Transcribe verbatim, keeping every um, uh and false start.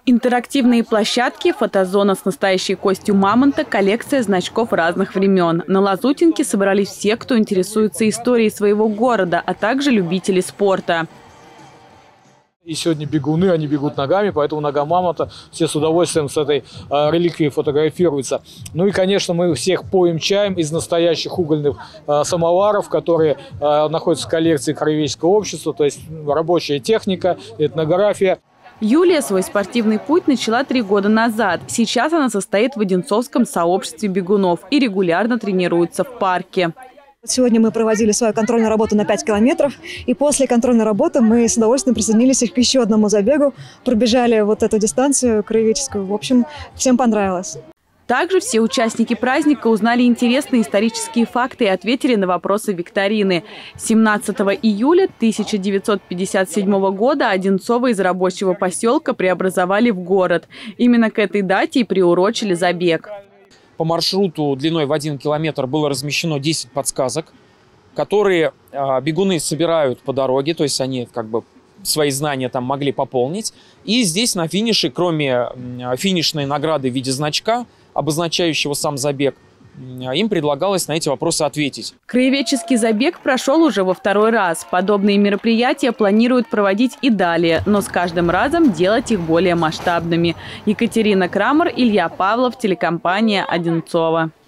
Интерактивные площадки, фотозона с настоящей костью мамонта, коллекция значков разных времен. На Лазутинке собрались все, кто интересуется историей своего города, а также любители спорта. И сегодня бегуны, они бегут ногами, поэтому нога мамонта, все с удовольствием с этой э, реликвией фотографируются. Ну и, конечно, мы всех поим чаем из настоящих угольных э, самоваров, которые э, находятся в коллекции Краеведческого общества, то есть рабочая техника, этнография. Юлия свой спортивный путь начала три года назад. Сейчас она состоит в Одинцовском сообществе бегунов и регулярно тренируется в парке. Сегодня мы проводили свою контрольную работу на пять километров. И после контрольной работы мы с удовольствием присоединились к еще одному забегу. Пробежали вот эту дистанцию краеведческую. В общем, всем понравилось. Также все участники праздника узнали интересные исторические факты и ответили на вопросы викторины. семнадцатого июля тысяча девятьсот пятьдесят седьмого года Одинцово из рабочего поселка преобразовали в город. Именно к этой дате и приурочили забег. По маршруту длиной в один километр было размещено десять подсказок, которые бегуны собирают по дороге, то есть они как бы свои знания там могли пополнить. И здесь на финише, кроме финишной награды в виде значка, обозначающего сам забег, им предлагалось на эти вопросы ответить. Краеведческий забег прошел уже во второй раз. Подобные мероприятия планируют проводить и далее, но с каждым разом делать их более масштабными. Екатерина Крамер, Илья Павлов, телекомпания «Одинцово».